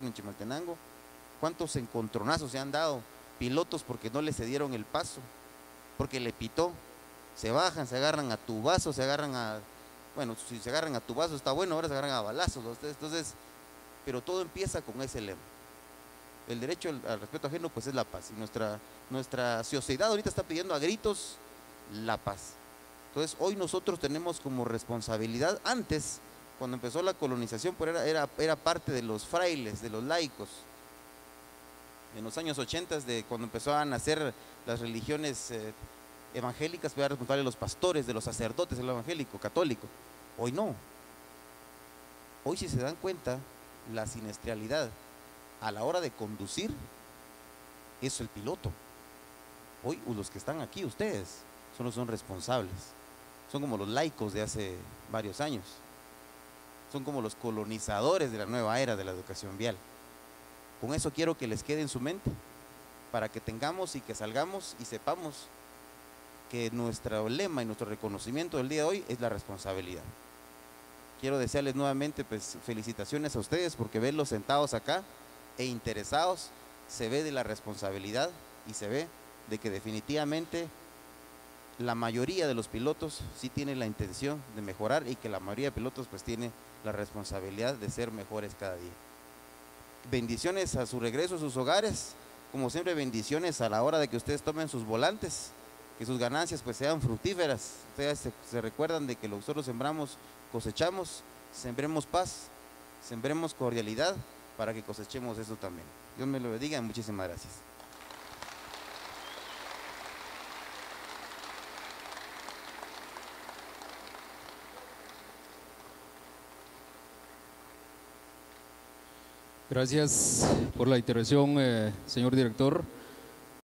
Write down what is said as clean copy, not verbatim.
en Chimaltenango, cuántos encontronazos se han dado, pilotos porque no le cedieron el paso, porque le pitó, se bajan, se agarran a tubazos, se agarran a, bueno, si se agarran a tubazos está bueno, ahora se agarran a balazos, entonces, pero todo empieza con ese lema. El derecho al respeto ajeno pues es la paz, y nuestra sociedad ahorita está pidiendo a gritos la paz. Entonces hoy nosotros tenemos como responsabilidad, antes cuando empezó la colonización pues era parte de los frailes, de los laicos, en los años 80, de cuando empezó a nacer las religiones evangélicas, pues era responsable de los pastores, de los sacerdotes, del evangélico, católico. Hoy no. Hoy, si se dan cuenta, la siniestralidad a la hora de conducir es el piloto. Hoy los que están aquí, ustedes, son responsables. Son como los laicos de hace varios años. Son como los colonizadores de la nueva era de la educación vial. Con eso quiero que les quede en su mente, para que tengamos y que salgamos y sepamos que nuestro lema y nuestro reconocimiento del día de hoy es la responsabilidad. Quiero desearles nuevamente pues felicitaciones a ustedes, porque verlos sentados acá e interesados, se ve de la responsabilidad y se ve de que definitivamente la mayoría de los pilotos sí tiene la intención de mejorar, y que la mayoría de pilotos pues tiene la responsabilidad de ser mejores cada día. Bendiciones a su regreso a sus hogares, como siempre bendiciones a la hora de que ustedes tomen sus volantes, que sus ganancias pues sean fructíferas. Ustedes se recuerdan de que lo que nosotros sembramos, cosechamos. Sembremos paz, sembremos cordialidad, para que cosechemos eso también. Dios me lo bendiga y muchísimas gracias. Gracias por la intervención, señor director.